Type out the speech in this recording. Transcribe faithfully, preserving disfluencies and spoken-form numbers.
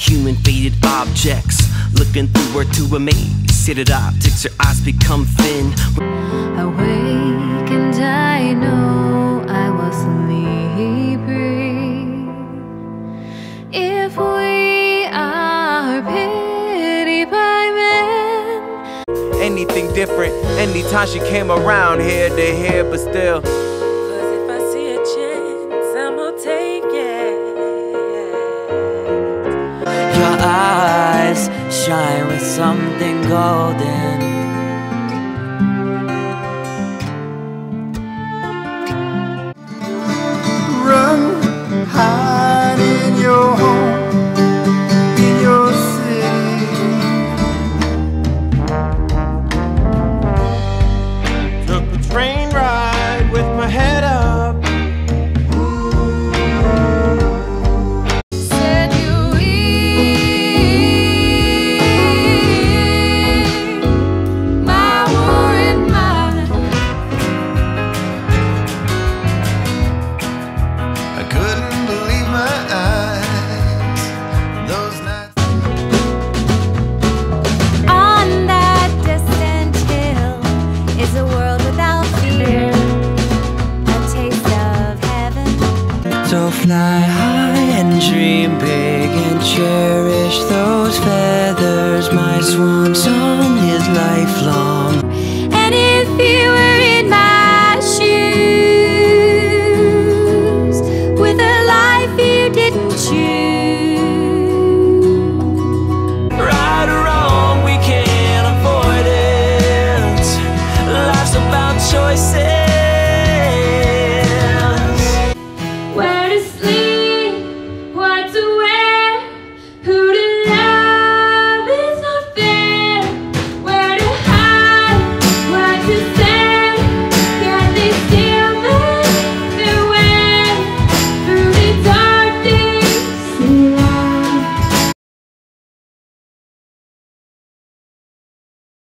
human faded objects, looking through her to amaze. Seated optics, her eyes become thin. Awake and I know I was sleeping. If we are pity by men. Anything different, anytime she came around, here to here, but still. Cause if I see a chance, I'ma take it. Your eyes shine with something golden.